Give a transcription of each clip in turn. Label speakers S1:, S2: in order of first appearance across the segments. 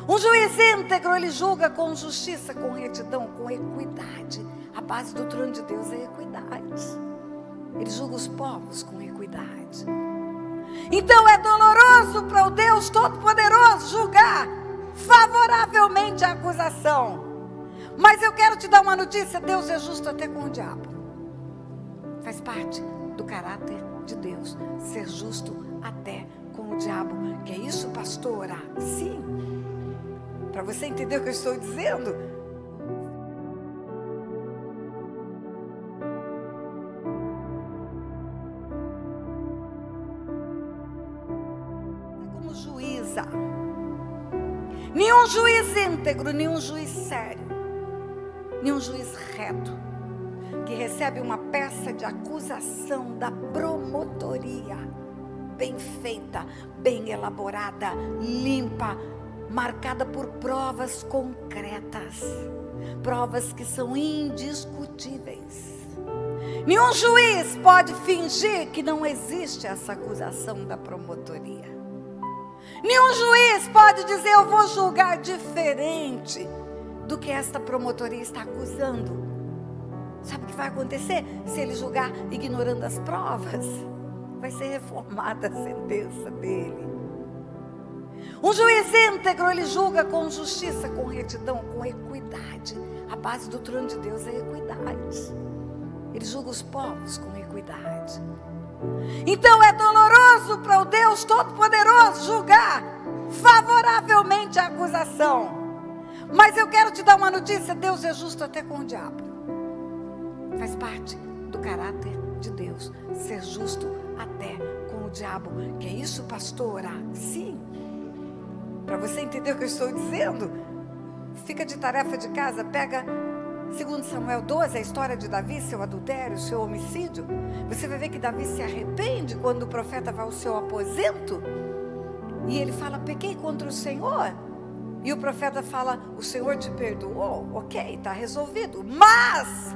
S1: Um juiz íntegro, ele julga com justiça, com retidão, com equidade. A base do trono de Deus é equidade. Ele julga os povos com equidade. Então é doloroso para o Deus Todo-Poderoso julgar favoravelmente a acusação. Mas eu quero te dar uma notícia: Deus é justo até com o diabo. Faz parte do caráter de Deus ser justo até com o diabo. Que é isso, pastora? Sim. Para você entender o que eu estou dizendo. Como juíza. Nenhum juiz íntegro, nenhum juiz sério, nenhum juiz reto, que recebe uma peça de acusação da promotoria, bem feita, bem elaborada, limpa, marcada por provas concretas, provas que são indiscutíveis. Nenhum juiz pode fingir que não existe essa acusação da promotoria. Nenhum juiz pode dizer: eu vou julgar diferente do que esta promotoria está acusando. Sabe o que vai acontecer? Se ele julgar ignorando as provas, vai ser reformada a sentença dele. Um juiz íntegro, ele julga com justiça, com retidão, com equidade. A base do trono de Deus é equidade. Ele julga os povos com equidade. Então é doloroso para o Deus Todo-Poderoso julgar favoravelmente a acusação. Mas eu quero te dar uma notícia: Deus é justo até com o diabo. Faz parte do caráter de Deus ser justo até com o diabo. Que é isso, pastora? Sim. Para você entender o que eu estou dizendo, fica de tarefa de casa, pega 2 Samuel 12, a história de Davi, seu adultério, seu homicídio. Você vai ver que Davi se arrepende quando o profeta vai ao seu aposento e ele fala: pequei contra o Senhor. E o profeta fala: o Senhor te perdoou, ok, está resolvido. Mas,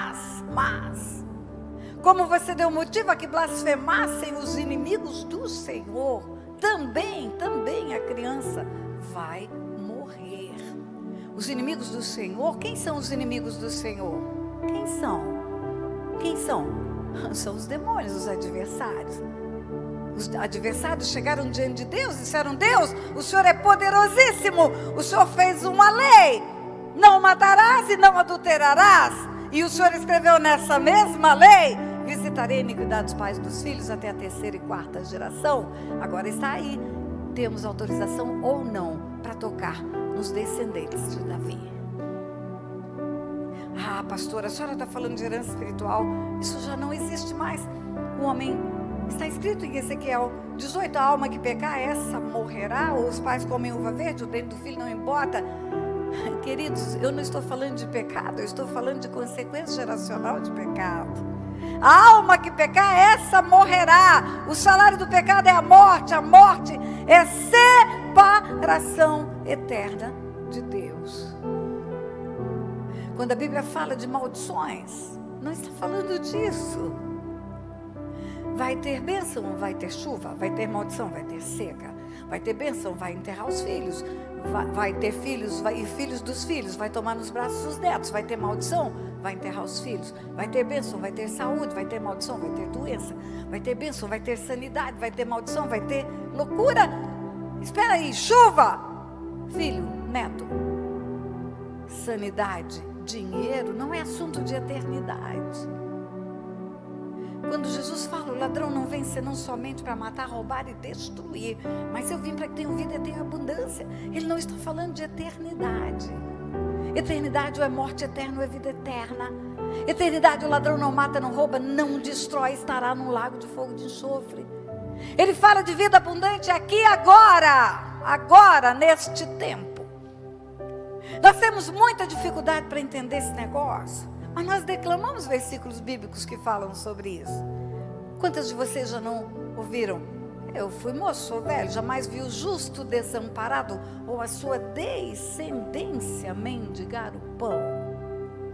S1: como você deu motivo a que blasfemassem os inimigos do Senhor, também a criança vai morrer. Os inimigos do Senhor, quem são os inimigos do Senhor? Quem são? São os demônios, os adversários. Os adversários chegaram diante de Deus e disseram: Deus, o Senhor é poderosíssimo, o Senhor fez uma lei, não matarás e não adulterarás. E o Senhor escreveu nessa mesma lei: visitarei a iniquidade dos pais e dos filhos até a 3ª e 4ª geração. Agora está aí, temos autorização ou não para tocar nos descendentes de Davi. Ah, pastora, a senhora está falando de herança espiritual, isso já não existe mais. O homem, está escrito em Ezequiel 18, a alma que pecar, essa morrerá. Ou os pais comem uva verde, o dente do filho não embota. Queridos, eu não estou falando de pecado, eu estou falando de consequência geracional de pecado. A alma que pecar, essa morrerá. O salário do pecado é a morte é separação eterna de Deus. Quando a Bíblia fala de maldições, não está falando disso. Vai ter bênção, vai ter chuva, vai ter maldição, vai ter seca. Vai ter bênção, vai enterrar os filhos, vai ter filhos, e filhos dos filhos, vai tomar nos braços os netos. Vai ter maldição, vai enterrar os filhos. Vai ter bênção, vai ter saúde, vai ter maldição, vai ter doença. Vai ter bênção, vai ter sanidade, vai ter maldição, vai ter loucura. Espera aí, chuva, filho, neto, sanidade, dinheiro, não é assunto de eternidade. Quando Jesus fala: o ladrão não vem senão somente para matar, roubar e destruir, mas eu vim para que tenham vida e tenham abundância. Ele não está falando de eternidade. Eternidade ou é morte eterna ou é vida eterna. Eternidade, o ladrão não mata, não rouba, não destrói, estará num lago de fogo de enxofre. Ele fala de vida abundante aqui e agora, neste tempo. Nós temos muita dificuldade para entender esse negócio, mas nós declamamos versículos bíblicos que falam sobre isso. Quantas de vocês já não ouviram? Eu fui moço, sou velho, jamais vi o justo desamparado, ou a sua descendência mendigar o pão.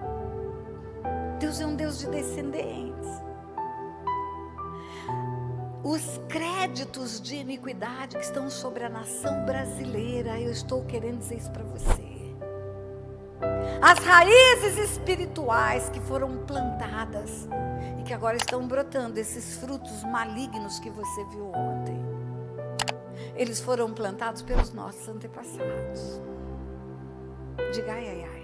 S1: Deus é um Deus de descendentes. os créditos de iniquidade que estão sobre a nação brasileira, eu estou querendo dizer isso para você. As raízes espirituais que foram plantadas e que agora estão brotando, esses frutos malignos que você viu ontem, eles foram plantados pelos nossos antepassados. Diga ai, ai, ai.